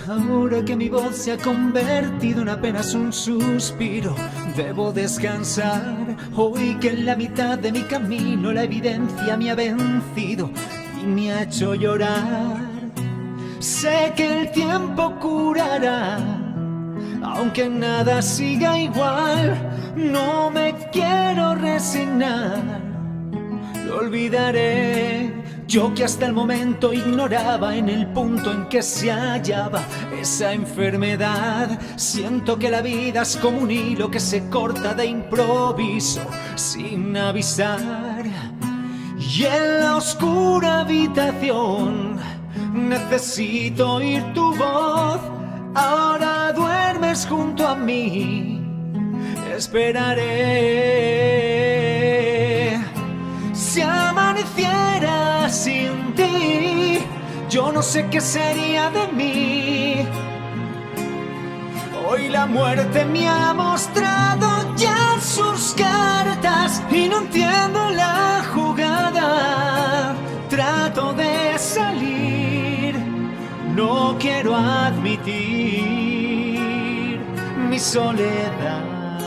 Ahora que mi voz se ha convertido en apenas un suspiro, debo descansar. Hoy que en la mitad de mi camino la evidencia me ha vencido y me ha hecho llorar. Sé que el tiempo curará, aunque nada siga igual. No me quiero resignar, lo olvidaré. Yo que hasta el momento ignoraba en el punto en que se hallaba esa enfermedad. Siento que la vida es como un hilo que se corta de improviso sin avisar. Y en la oscura habitación necesito oír tu voz. Ahora duermes junto a mí, esperaré. Si amaneciera sin ti, yo no sé qué sería de mí. Hoy la muerte me ha mostrado ya sus cartas y no entiendo la jugada. Trato de salir, no quiero admitir mi soledad.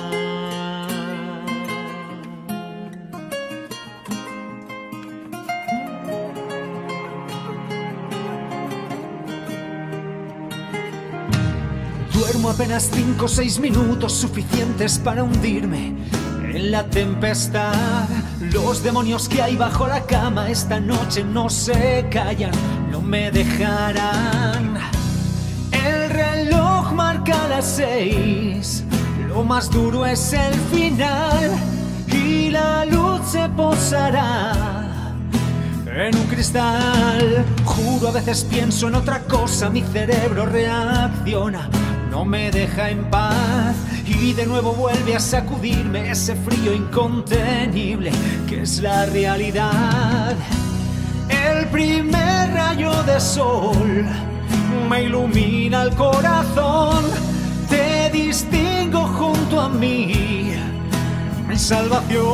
Duermo apenas 5 o 6 minutos, suficientes para hundirme en la tempestad. Los demonios que hay bajo la cama esta noche no se callan, no me dejarán. El reloj marca las 6, lo más duro es el final, y la luz se posará en un cristal. Juro, a veces pienso en otra cosa, mi cerebro reacciona, no me deja en paz, y de nuevo vuelve a sacudirme ese frío incontenible que es la realidad. El primer rayo de sol me ilumina el corazón, te distingo junto a mí, mi salvación.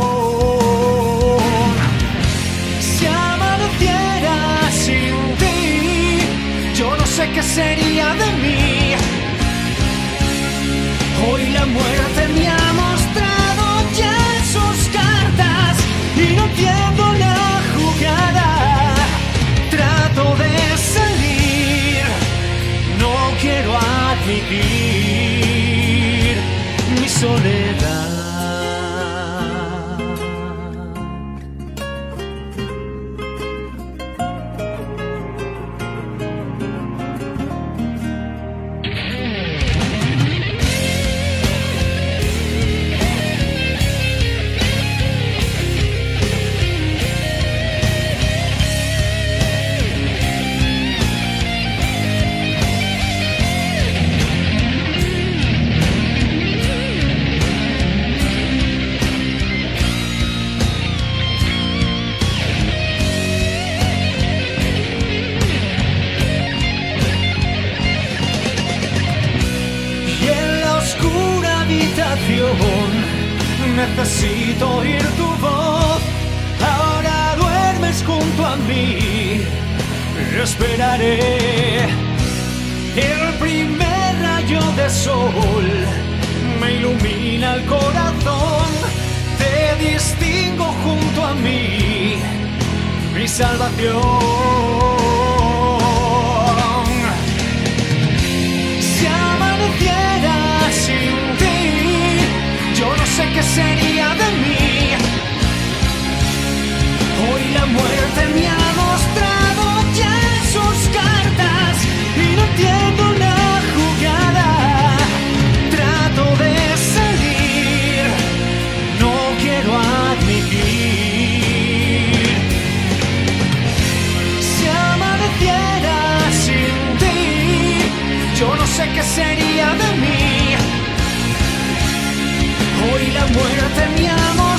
Si amaneciera sin ti, yo no sé qué sería de mí. Hoy la muerte me ha mostrado ya sus cartas y no entiendo la jugada. Trato de salir, no quiero admitir mi soledad. Necesito oír tu voz, ahora duermes junto a mí, esperaré. El primer rayo de sol me ilumina el corazón, te distingo junto a mí, mi salvación. Si amaneciera sin ti, yo no sé qué sería de mí. Hoy la muerte me ha mostrado ya sus cartas y no entiendo la jugada. Trato de salir, no quiero admitir. Si amaneciera sin ti, yo no sé qué sería de mí. Hoy la muerte me ha mostrado